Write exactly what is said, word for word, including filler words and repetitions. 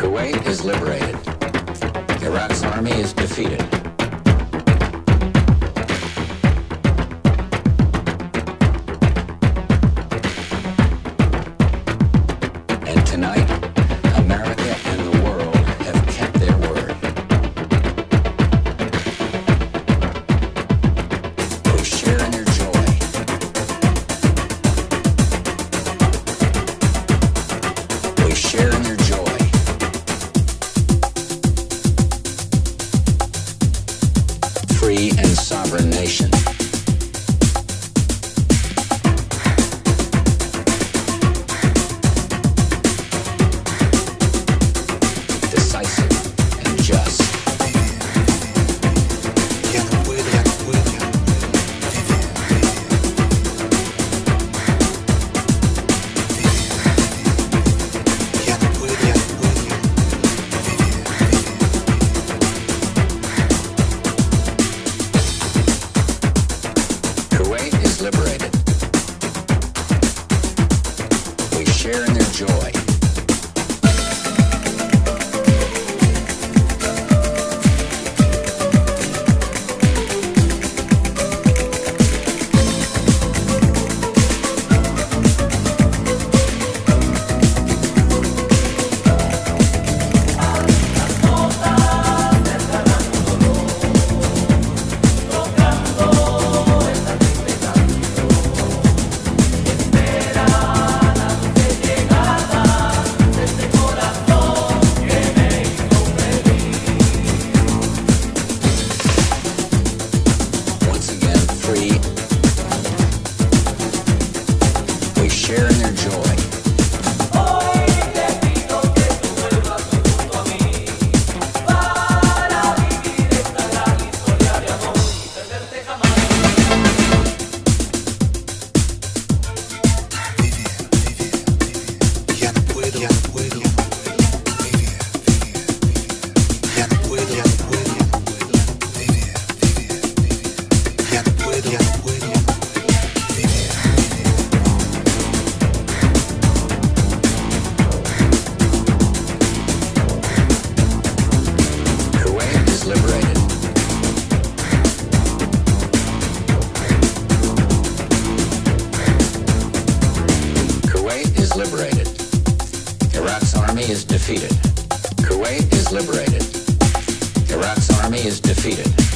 Kuwait is liberated. Iraq's army is defeated. And tonight, America and the world have kept their word. We share in their joy. We share in their joy. Free and sovereign nation. Decisive and just. Kuwait is liberated. We share in their joy. Once again, free. We share in their joy. Kuwait is liberated. Kuwait is liberated. Iraq's army is defeated. Kuwait is liberated. Iraq's army is defeated.